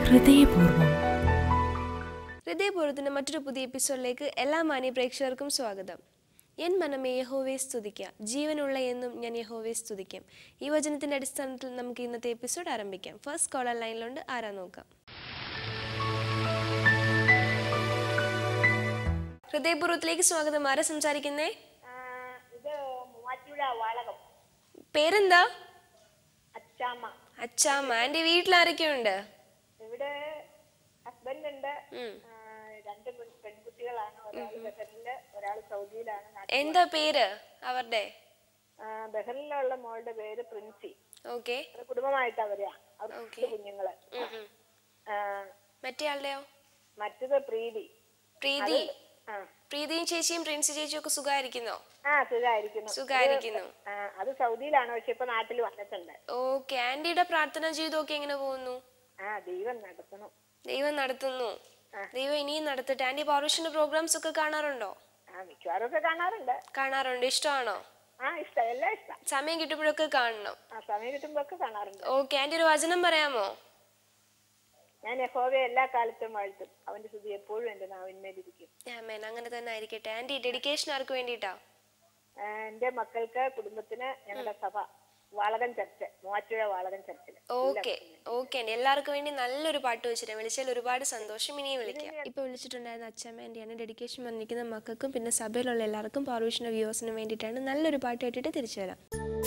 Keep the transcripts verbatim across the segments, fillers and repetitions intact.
ഹൃദയപൂർവ്വം. ഹൃദയപൂർവ്വത്തിൻ്റെ മറ്റൊരു പുതിയ എപ്പിസോഡിലേക്ക് എല്ലാ മാന്യ പ്രേക്ഷകർക്കും സ്വാഗതം. എൻ മനമേ യഹോവയെ സ്തുതിക്കാം, ജീവനുള്ള എന്നും ഞാൻ യഹോവയെ സ്തുതിക്കാം. ഈ വചനത്തിൻ്റെ അടിസ്ഥാനത്തിൽ നമുക്ക് ഇന്നത്തെ എപ്പിസോഡ് ആരംഭിക്കാം. ഫസ്റ്റ് കോളർ ലൈനിലുണ്ട്, ആരാ നോക്കാം. ഹൃദയപൂർവ്വത്തിലേക്ക് സ്വാഗതം. ആരാ സംസാരിക്കുന്നേ? പേരെന്താ? അച്ചാമ്മ. എന്റെ വീട്ടിൽ ആരൊക്കെയുണ്ട്? ഇവിടെ ഹസ്ബൻഡ് ഉണ്ട്, രണ്ട് പെൺകുട്ടികളാണ്, ഒരാൾ ബഹറില് ഒരാൾ സൗദിയിലാണ്. എന്താ പേര് അവരുടെ? ബഹറിലുള്ള മോളുടെ പേര് പ്രിൻസി. ഓക്കെ. കുടുംബമായിട്ട് അവരെയാ, അവർക്ക് കുഞ്ഞുങ്ങള്. മറ്റേ ആളുടെയോ? മറ്റത് പ്രീതി. പ്രീതി. പ്രീതിയും ചേച്ചിയും പ്രിൻസി ചേച്ചിയും ഒക്കെ സുഖായിരിക്കുന്നോ? ആ സുഖായിരിക്കുന്നു. സുഖായിരിക്കുന്നു. അത് സൗദിയിലാണ്, പക്ഷെ ഇപ്പൊ നാട്ടിൽ വന്നിട്ടുണ്ട്. ഓക്കെ. ആന്റിയുടെ പ്രാർത്ഥന ജീവിതമൊക്കെ എങ്ങനെ പോകുന്നു? ആ ദൈവം നടത്തുന്നു. ദൈവം നടത്തുന്നു. ദൈവം ഇനിയും നടത്തട്ടെ. ആന്റി പൗരുഷന്റെ പ്രോഗ്രാംസ് ഒക്കെ കാണാറുണ്ടോ? ആ മിക്കവാറും ഒക്കെ കാണാറുണ്ട്. കാണാറുണ്ട്. ഇഷ്ടമാണോ? ആ ഇഷ്ടം, എല്ലാം ഇഷ്ടം. സമയം കിട്ടുമ്പോഴൊക്കെ കാണണം. ആ സമയം കിട്ടുമ്പോ ഒക്കെ കാണാറുണ്ട്. ഓക്കെ. ആന്റി ഒരു വചനം പറയാമോ? ഞാൻ യഹോവയെ എല്ലാ കാലത്തും വാഴ്ത്തും, അവന്റെ സ്തുതി എപ്പോഴും എന്റെ നാവിന്മേലിരിക്കും. ആമേൻ. അങ്ങനെ തന്നെ ആയിരിക്കട്ടെ. ആന്റി ഡെഡിക്കേഷൻ ആർക്ക് വേണ്ടിയിട്ടാ? എന്റെ മക്കൾക്ക്, കുടുംബത്തിന്, ഞങ്ങളുടെ സഭ വാളകൻ ചർച്ച്, മൂവാറ്റുപുഴ വാളകൻ ചർച്ചിൽ. Okay okay aunty. എല്ലാവർക്കും വേണ്ടി നല്ലൊരു പാട്ട് വെച്ചിട്ട് വിളിച്ചാൽ ഒരുപാട് സന്തോഷം. ഇനിയും വിളിക്കാം. ഇപ്പൊ വിളിച്ചിട്ടുണ്ടായിരുന്ന അച്ഛമ്മ ആന്റിയാണ്. ഡെഡിക്കേഷൻ വന്നിരിക്കുന്ന മക്കൾക്കും പിന്നെ സഭയിലുള്ള എല്ലാവർക്കും പൗരുഷന്റെ വ്യൂവേഴ്സിനും വേണ്ടിയിട്ടാണ്. നല്ലൊരു പാട്ട് കേട്ടിട്ട് തിരിച്ചു വരാം.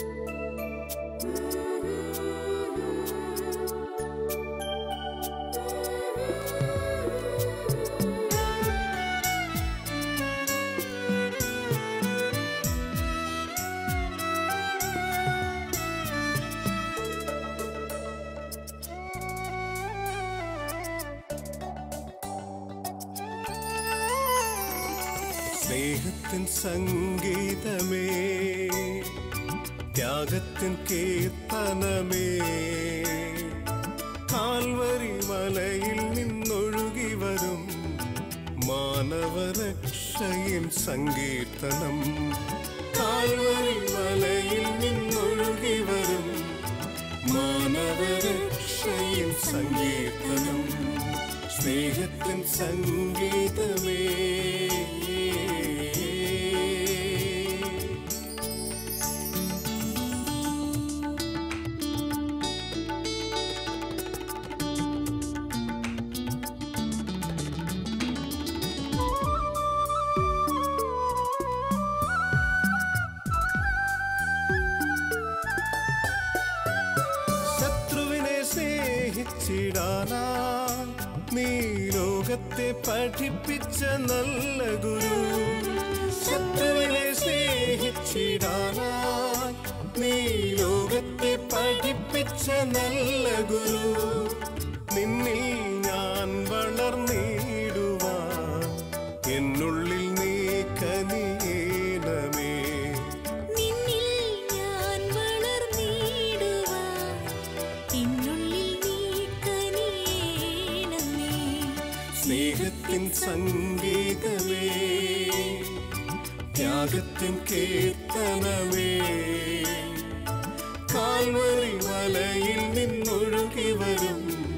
സ്നേഹത്തിൻ സംഗീതമേ, ത്യാഗത്തിൻ കീർത്തനമേ, കാൽവരി മലയിൽ നിന്നൊഴുകി വരും മാനവരക്ഷയിൻ സങ്കീർത്തനം. കാൽവരി മലയിൽ നിന്നൊഴുകി വരും മാനവരക്ഷയിൻ സങ്കീർത്തനം. സ്നേഹത്തിൻ സംഗീതമേ, നീ ലോകത്തെ പഠിപ്പിച്ച നല്ല ഗുരു. ശത്രുവിനെ സ്നേഹിച്ചിടാനായി നീ ലോകത്തെ പഠിപ്പിച്ച നല്ല ഗുരു. നിന്നിൽ ഞാൻ വളർന്നിടുവാൻ എന്നുള്ളിൽ നീ കനിയേണമേ. സ്നേഹത്തിൻ സംഗീതമേ, ത്യാഗത്തിൻ കീർത്തനമേ, കാൽവരി മലയിൽ നിന്നൊഴുകി വരും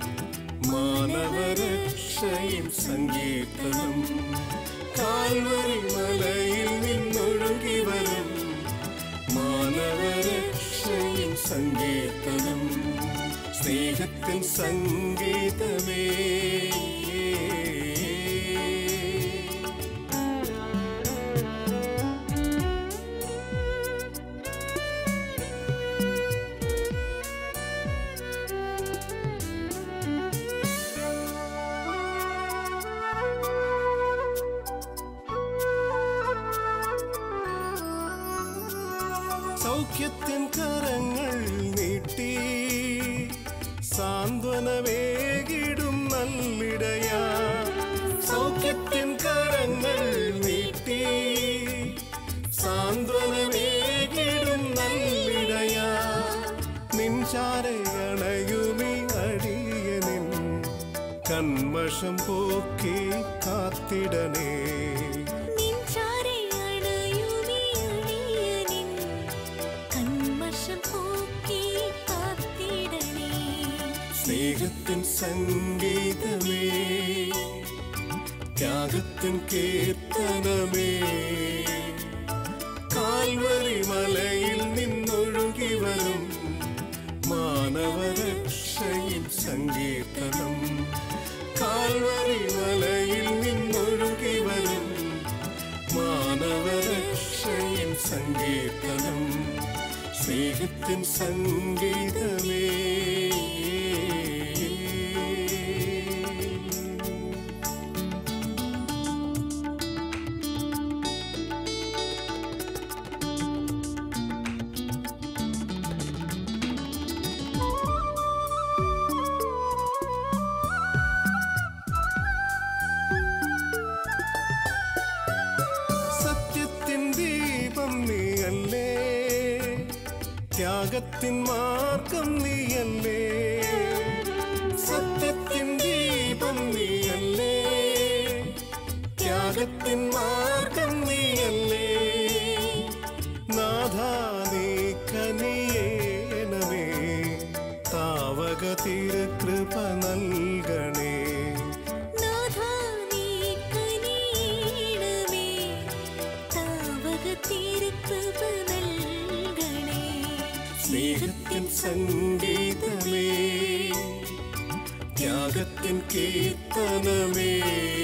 മാനവരക്ഷയിൻ സങ്കീർത്തനം. കാൽവരി മലയിൽ നിന്നൊഴുകി വരും മാനവരക്ഷയിൻ സങ്കീർത്തനം. സ്നേഹത്തിൻ സംഗീതമേ, സൗഖ്യത്തിൻ കരങ്ങൾ നീട്ടി സാന്ത്വനമേകിടും നല്ലിടയാ. സൗഖ്യത്തിൻ കരങ്ങൾ നീട്ടി സാന്ത്വനമേകിടും നല്ലിടയാ. നിൻചാരയണയുമി അടിയനിൻ കന്മഷം പോക്കി കാത്തിടനേ. സ്നേഹത്തിൻ സംഗീതമേ, ത്യാഗത്തിൻ കീർത്തനമേ, കാൽവരി മലയിൽ നിന്നൊഴുകി വരും മാനവരക്ഷയിൻ സങ്കീർത്തനം. കാൽവരി മലയിൽ നിന്നൊഴുകി വരും മാനവരക്ഷയിൻ സങ്കീർത്തനം, സ്നേഹത്തിൻ സംഗീതമേ. ത്യാഗത്തിൻ മാർഗം നീയല്ലേ, സത്യത്തിൻ ദീപം നീയല്ലേ, ത്യാഗത്തിൻ മാർഗം നീയല്ലേ. നാഥാ നീ കനിയേണമേ, താവക തിരുകൃപ നൽകണേ. സ്നേഹത്തിൻ സംഗീതമേ, ത്യാഗത്തിൻ കീർത്തനമേ,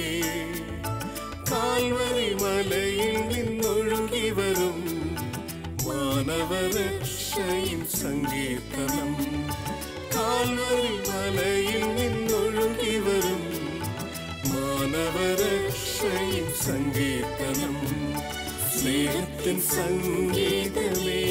കാൽവരി മലയിൽ നിന്നൊഴുകി വരും മാനവരക്ഷയിൻ സങ്കീർത്തനം. കാൽവരി മലയിൽ നിന്നൊഴുകി വരും മാനവരക്ഷയിൻ സങ്കീർത്തനം, സ്നേഹത്തിൻ സംഗീതമേ.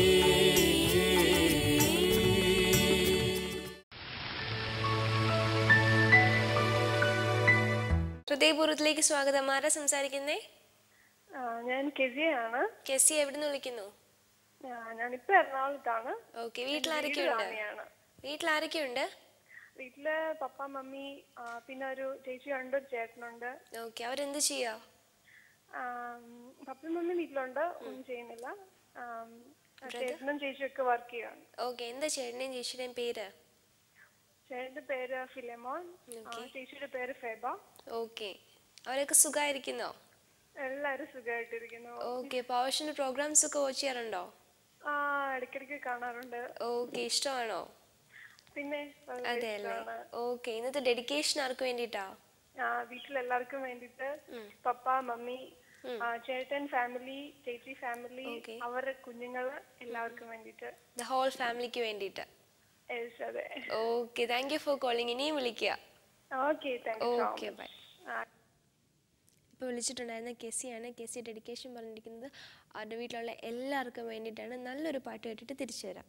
ഹൃദയപൂർവ്വത്തിലേക്ക് സ്വാഗതം. ആരാ സംസാരിക്കുന്നേ? ഞാൻ കെസിയാണ്. കെസി എവിടുന്ന് വിളിക്കുന്നു? ഞാനിപ്പോ എറണാകുളത്താണ്. ഓക്കെ. വീട്ടിലാരൊക്കെയുണ്ട്? വീട്ടിലാരൊക്കെയുണ്ട്? വീട്ടില് പപ്പ, മമ്മി, പിന്നെ ഒരു ചേച്ചിയുണ്ട്, ഒരു ചേട്ടനുണ്ട്. ഓക്കെ. അവരെന്ത് ചെയ്യാ? പപ്പയും മമ്മി വീട്ടിലുണ്ട്, ഒന്നും ചെയ്യുന്നില്ല. ചേട്ടനും ചേച്ചിയൊക്കെ വർക്ക് ചെയ്യാണ്. ഓക്കെ. എന്താ ചേട്ടന്റെയും ചേച്ചിയുടെയും പേര്? ചേട്ടന്റെ പേര് ഫിലെമോൻ, ചേച്ചിയുടെ പേര് ഫെബ. ഓക്കെ. അവരൊക്കെ സുഖമായിരിക്കുന്നോ? എല്ലാരും സുഖമായിട്ടിരിക്കുന്നു. ഓക്കെ. പവർഷന്റെ പ്രോഗ്രാംസ് ഒക്കെ വാച്ച് ചെയ്യാറുണ്ടോ? ആ, ഇടയ്ക്കിടയ്ക്ക് കാണാറുണ്ട്. ഓക്കെ. ഇഷ്ടമാണോ? പിന്നെ അതെ അല്ലേ. ഓക്കെ. ഇന്നത്തെ ഡെഡിക്കേഷൻ ആർക്ക് വേണ്ടിട്ടാ? വീട്ടിലെല്ലാവർക്കും വേണ്ടിട്ട്. പപ്പ, മമ്മി, ചേട്ടൻ ഫാമിലി, ചേച്ചി ഫാമിലി, അവരുടെ കുഞ്ഞുങ്ങള്, എല്ലാവർക്കും വേണ്ടിട്ട്. ദ ഹോൾ ഫാമിലിക്ക് വേണ്ടിട്ട്. Okay. Thank you for calling. ഇനിയും വിളിക്കുക. ഓക്കെ. ബൈ. ഇപ്പോൾ വിളിച്ചിട്ടുണ്ടായിരുന്ന കെസിയാണ്. കെസി ഡെഡിക്കേഷൻ പറഞ്ഞിരിക്കുന്നത് അവരുടെ വീട്ടിലുള്ള എല്ലാവർക്കും വേണ്ടിയിട്ടാണ്. നല്ലൊരു പാട്ട് കേട്ടിട്ട് തിരിച്ചു വരാം.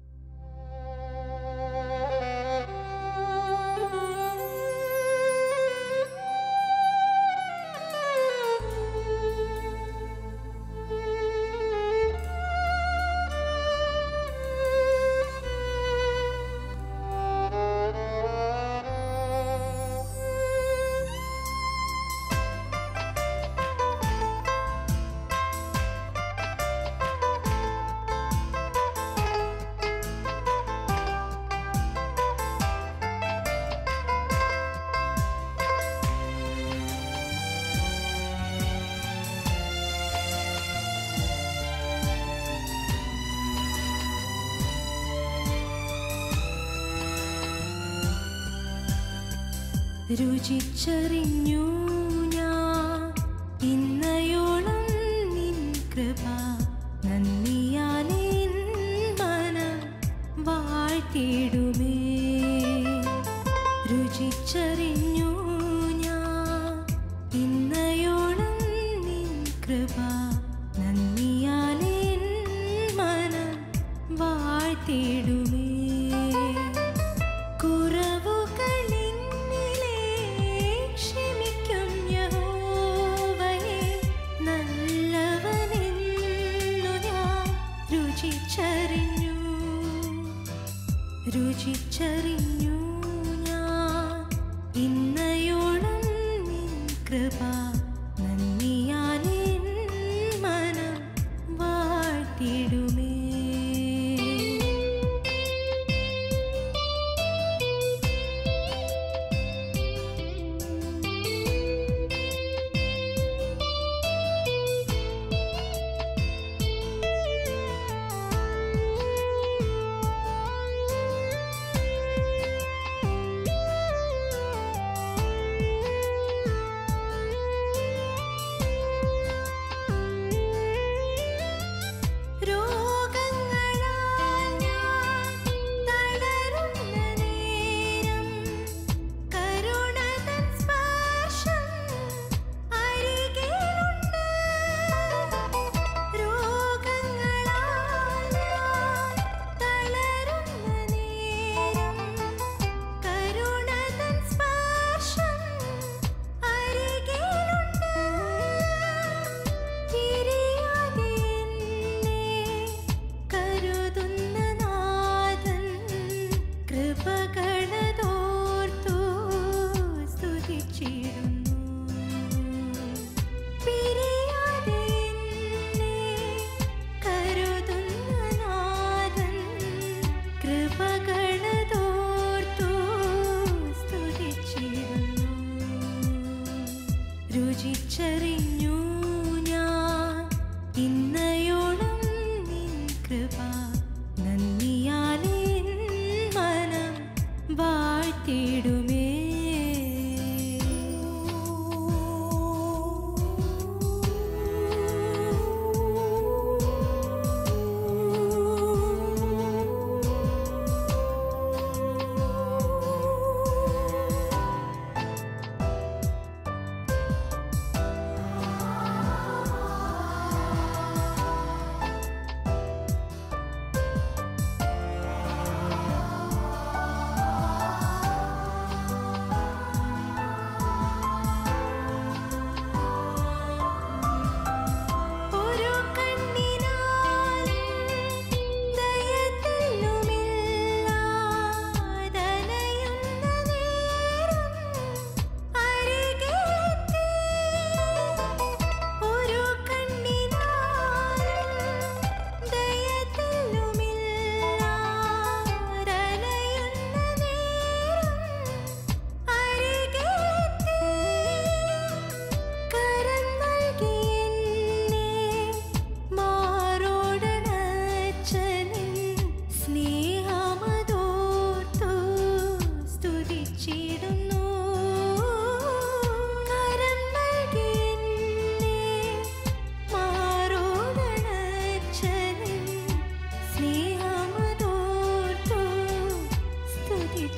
രുചിച്ചറിഞ്ഞു ഞാൻ ഇന്നയോളം നിൻ കൃപ, നന്ദിയാലെ മനം വാഴ്ത്തിടുമേ. രുചിച്ചറിഞ്ഞു ഞാൻ ഇന്നയോളം നിൻ കൃപ, നന്ദിയാലെ മനം വാഴ്ത്തിടുമേ. രുചിച്ചറിഞ്ഞു ഞാൻ ഇന്നയോളം നിൻ കൃപ, നന്ദിയാലെ മനം വാഴ്ത്തിടുമേ.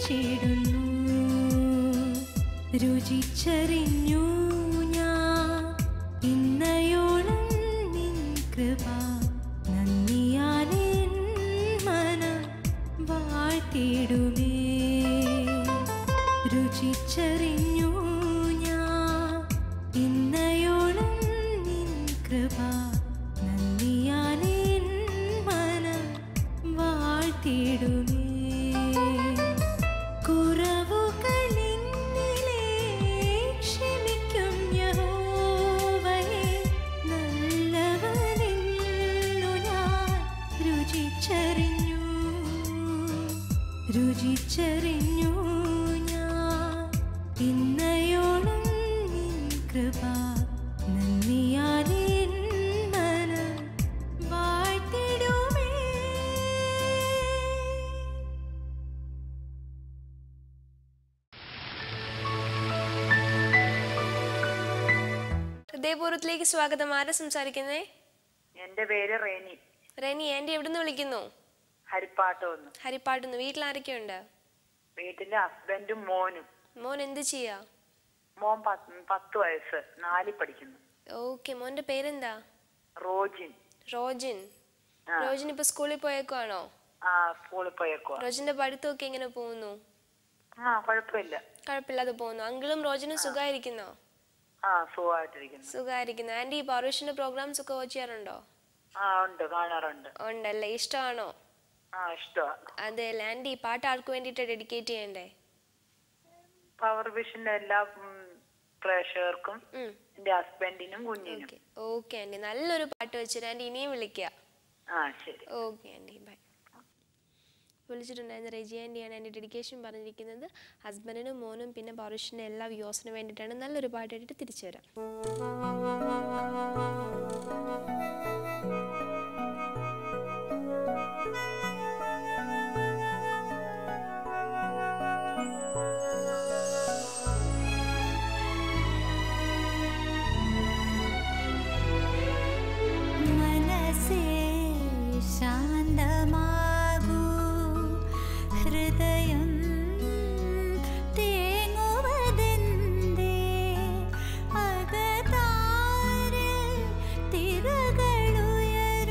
വാഴ്ത്തിടുന്നു. രുചിച്ചറിഞ്ഞു ഞാൻ ഇന്നയോളം നിൻ കൃപ, നന്ദിയാലെ മനം വാഴ്ത്തിടുമേ. രുചിച്ചറിഞ്ഞു ഞാൻ ഇന്നയോളം നിൻ കൃപ, നന്ദിയാലെ മനം വാഴ്ത്തിടുമേ. കുറവുകളിന്നിലെ ക്ഷമിക്കും യഹോവയേ, നല്ലവനെന്നു ഞാൻ രുചിച്ചറിഞ്ഞു. രുചിച്ചറിഞ്ഞു ഞാൻ ഇന്നയോളം നിൻ കൃപ, നന്ദിയാലെ മനം വാഴ്ത്തിടുമേ. ഹൃദയപൂർവ്വത്തിലേക്ക് സ്വാഗതം. ആരാ സംസാരിക്കുന്നേ? എന്റെ പേര് റേനി. റെനി, ആൻറ്റി എവിടുന്ന് വിളിക്കുന്നു? ഹരിപ്പാട്ടോന്ന്. ഹരിപ്പാട്ടുന്ന്. വീട്ടിൽ ആരൊക്കെയുണ്ട്? വീട്ടിലെ ഹസ്ബൻഡും മോനും. മോൻ എന്ത് ചെയ്യാ? മോൻ പത്ത് പത്ത് വയസ്സ്, നാലിൽ പഠിക്കുന്നു. ഓക്കെ. മോന്റെ പേരെന്താ? റോജിൻ. റോജിൻ. ആ. റോജിൻ ഇപ്പൊ സ്കൂളിൽ പോയേക്കുവാണോ? ആ, സ്കൂളിൽ പോയേക്കുവാ. റോജിന്റെ പഠിത്തമൊക്കെ എങ്ങനെ പോകുന്നു? ആ, കുഴപ്പമില്ല. കുഴപ്പമില്ലാതെ പോകുന്നു. അങ്കിളും റോജിനും സുഖമായിരിക്കുന്നോ? ആ, സുഖമായിട്ടിരിക്കുന്നു. സുഖമായിരിക്കുന്നു. ആന്റി പൗരുഷിന്റെ പ്രോഗ്രാംസ് ഒക്കെ വാച്ച് ചെയ്യാറുണ്ടോ? ആ, ഉണ്ട്, കാണാറുണ്ട്. ഉണ്ടല്ലേ. ഇഷ്ടമാണോ? ആ, ഇഷ്ടമാണ്. അതെ അല്ലേ. ആന്റി പാട്ട് ആർക്ക് വേണ്ടിയിട്ട് ഡെഡിക്കേറ്റ് ചെയ്യണ്ടേ? പവർ വിഷന്റെ എല്ലാ പ്രേക്ഷകർക്കും, ഉം. എന്റെ ഹസ്ബൻഡിനും കുഞ്ഞിനും. ഓക്കെ ഓക്കെ ആന്റി, നല്ലൊരു പാട്ട് വെച്ചിട്ട് ആന്റി ഇനിയും വിളിക്കുക. ആ, ശരി. Okay aunty, bye. വിളിച്ചിട്ടുണ്ടായിരുന്ന റെജി ആൻറ്റിയാണ് എൻ്റെ ഡെഡിക്കേഷൻ പറഞ്ഞിരിക്കുന്നത്. ഹസ്ബൻഡിനും മോനും പിന്നെ പൗരുഷിൻ്റെ എല്ലാ വ്യൂസിനും വേണ്ടിയിട്ടാണ്. നല്ലൊരു പാട്ടായിട്ട് തിരിച്ചു വരാം. ശാന്തമാകൂ ഹൃദയം തേങ്ങുവതെന്തേ, അകതാരിൽ തിരകളുയരും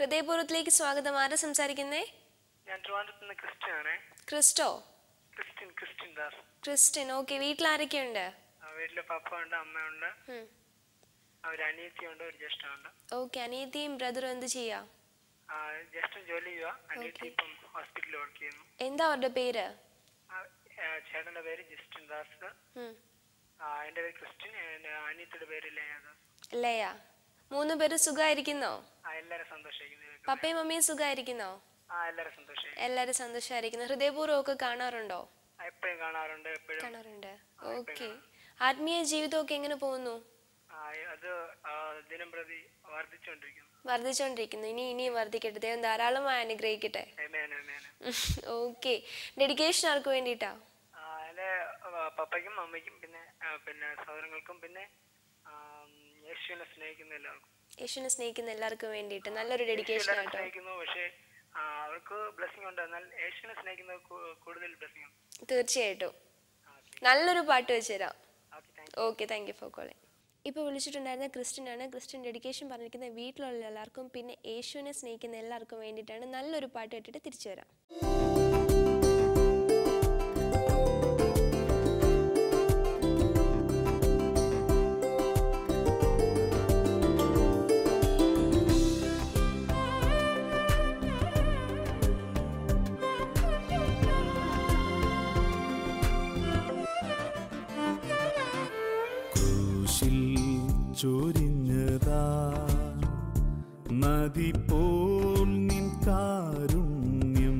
ഹൃദയപൂർവ്വത്തിലേക്ക് സ്വാഗതം. ആരാ സംസാരിക്കുന്നേ? ഞാൻ ട്രിവാൻഡ്രത്ത് നിന്ന് ക്രിസ്ത്യൻ ആണേ. Christo? Christian Christian Das. Christian. Okay. വീട്ടിൽ ആരൊക്കെയുണ്ട്? വീട്ടില് പപ്പ ഉണ്ട്, അമ്മയുണ്ട്, ഒരു അനിയത്തിയുണ്ട്, ഒരു ജ്യേഷ്ഠനുണ്ട്. ഓക്കെ. അനിയത്തിയും ബ്രദറും എന്ത് ചെയ്യാ? ജ്യേഷ്ഠൻ ജോലി ചെയ്യുക, അനിയത്തി ഇപ്പം ഹോസ്പിറ്റലിൽ വർക്ക് ചെയ്യുന്നു. എന്താ അവരുടെ പേര്? ചേട്ടന്റെ പേര് ജസ്റ്റിൻ ദാസ്, എന്റെ പേര് ക്രിസ്ത്യൻ, അനിയത്തിയുടെ പേര് ലയ ദാസ്. ലയ. മൂന്ന് പേര് സുഖമായിരിക്കുന്നോ? എല്ലാരും സന്തോഷിക്കുന്നു. പപ്പയും മമ്മിയും സുഖമായിരിക്കുന്നോ? എല്ലാരും സന്തോഷമായിരിക്കുന്നു. ഹൃദയപൂർവ്വം ഒക്കെ കാണാറുണ്ടോ? എപ്പോഴും കാണാറുണ്ട്. കാണാറുണ്ട്. ഓക്കെ. ആത്മീയ ജീവിതമൊക്കെ എങ്ങനെ പോകുന്നു? അത് ദിനം പ്രതി വർദ്ധിച്ചുകൊണ്ടിരിക്കുന്നു. വർദ്ധിച്ചുകൊണ്ടിരിക്കുന്നു. ഇനി ഇനിയും വർദ്ധിക്കട്ടെ. ദൈവം ധാരാളമായി അനുഗ്രഹിക്കട്ടെ. ഓക്കെ. ഡെഡിക്കേഷൻ ആർക്ക് വേണ്ടിയിട്ടാ? പപ്പയ്ക്കും മമ്മിക്കും പിന്നെ പിന്നെ സഹോദരങ്ങൾക്കും പിന്നെ യേശുവിനെ സ്നേഹിക്കുന്ന എല്ലാവർക്കും. യേശുവിനെ സ്നേഹിക്കുന്ന എല്ലാവർക്കും വേണ്ടിയിട്ട് നല്ലൊരു ഡെഡിക്കേഷൻ ആട്ടോ. പക്ഷേ അവർക്ക് ബ്ലെസ്സിംഗ് ഉണ്ട്, എന്നാൽ യേശുവിനെ സ്നേഹിക്കുന്നത് കൂടുതൽ ബ്ലെസ്സിംഗ് ഉണ്ട്. തീർച്ചയായിട്ടും. നല്ലൊരു പാട്ട് വെച്ചുതരാം. Okay. Thank you for calling. ഇപ്പോൾ വിളിച്ചിട്ടുണ്ടായിരുന്ന ക്രിസ്ത്യൻ ആണ്. ക്രിസ്ത്യൻ ഡെഡിക്കേഷൻ പറഞ്ഞിരിക്കുന്ന വീട്ടിലുള്ള എല്ലാവർക്കും പിന്നെ യേശുവിനെ സ്നേഹിക്കുന്ന എല്ലാവർക്കും വേണ്ടിയിട്ടാണ്. നല്ലൊരു പാട്ട് കേട്ടിട്ട് തിരിച്ചു വരാം. ചൊരിഞ്ഞതാ നദി പോൽ നിൻ കാരുണ്യം,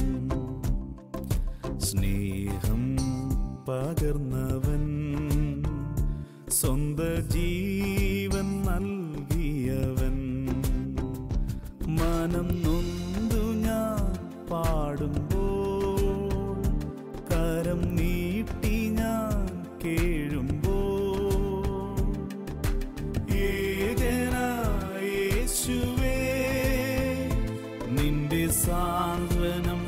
സ്നേഹം പകർന്നവൻ, സ്വന്ത ജീവൻ നൽകിയവൻ, മനം നൊന്തു ഞാൻ പാടുമ്പോൾ, കരം നീട്ടി ഞാൻ കേഴുമ്പോൾ, നിന്റെ സാന്ത്വനം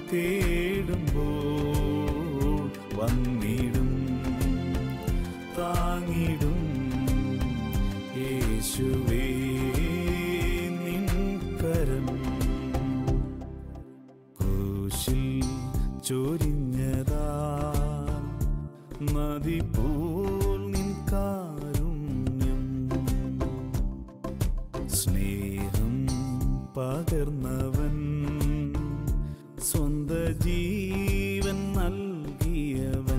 തേടുമ്പോൾ വന്നിടും താങ്ങിടും യേശുവേ നിൻ കരം. ക്രൂശിൽ ചൊരിഞ്ഞതാ നദി പോൽ നിൻ കാരുണ്യം, സ്നേഹം പകർന്നവൻ, സ്വന്ത ജീവൻ നൽകിയവൻ.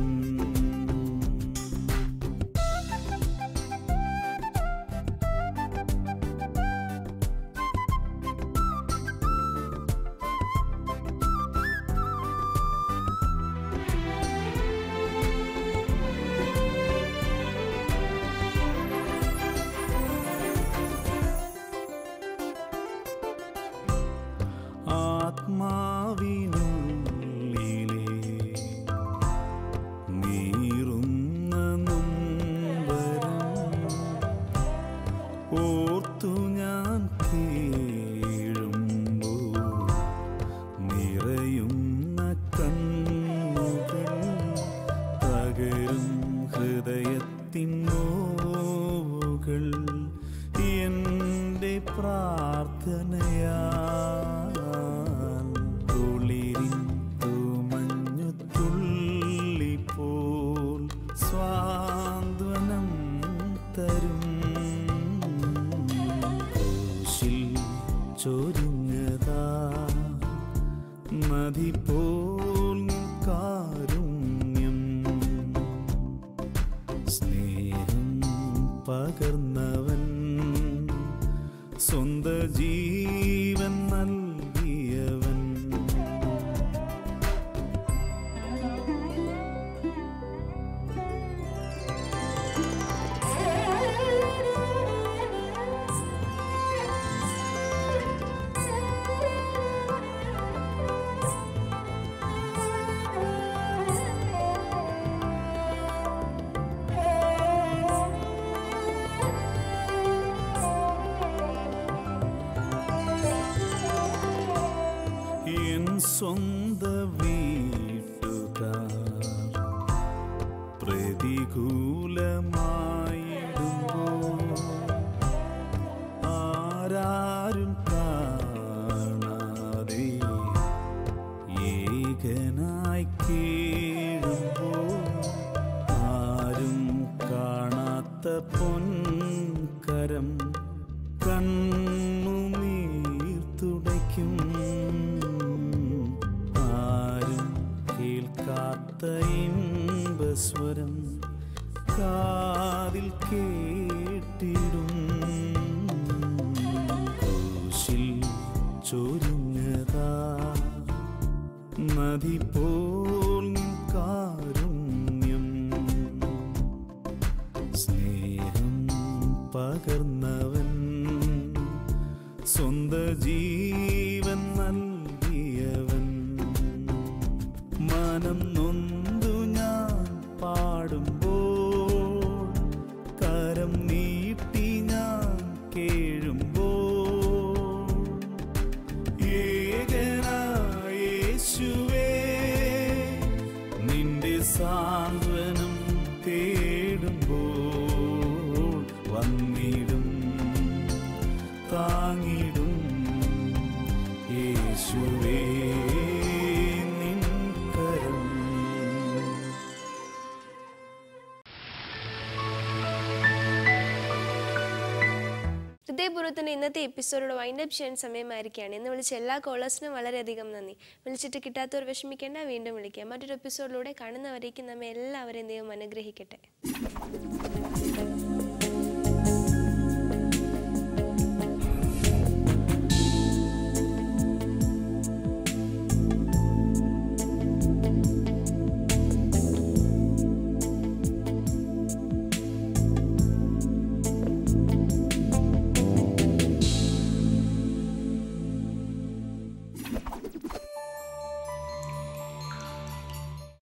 ആത്മാവിനുള്ളിലെ നീറുന്ന നൊമ്പരം ഓർത്തു ഞാൻ കേഴുമ്പോൾ, നിറയുന്ന കണ്ണുകൾ, തകരും ഹൃദയത്തിൻ നോവുകൾ എന്റെ പ്രാർത്ഥനയാ. സ്വാന്തനം തരും ക്രൂശിൽ ചൊരിഞ്ഞതാ നദി പോൽ കാരുണ്യം, സ്നേഹം പകർന്നവൻ, സ്വന്ത ജീവൻ നൽകിയവൻ. സ്വന്ത വീട്ടുകാർ പ്രതികൂലമായിടുമ്പോൾ, ആരാരും കാത്തില്ല നദി പോൽ നിൻ കാരുണ്യം സ്നേഹം പകർന്നവൻ സ്വന്ത ജീവൻ നൽകിയവൻ മനം നൊന്തു ഞാൻ പാടുമ്പോൾ കരം നീട്ടി ഞാൻ കേഴുമ്പോൾ ഏകനായ യേശുവേ നിന്റെ സാന്ത്വനം തേടുമ്പോൾ വന്നിടും താങ്ങിടും യേശുവേ നിൻ കരം. ഹൃദയപൂർവ്വത്തിൻ്റെ ഇന്നത്തെ എപ്പിസോഡോട് വൈൻഡപ്പ് ചെയ്യാൻ സമയമായിരിക്കുകയാണ്. ഇന്ന് വിളിച്ച എല്ലാ കോളേഴ്സിനും വളരെയധികം നന്ദി. വിളിച്ചിട്ട് കിട്ടാത്തവർ വിഷമിക്കേണ്ട, വീണ്ടും വിളിക്കാം. മറ്റൊരു എപ്പിസോഡിലൂടെ കാണുന്നവരേക്കും നമ്മെ എല്ലാവരെയും ദൈവം അനുഗ്രഹിക്കട്ടെ.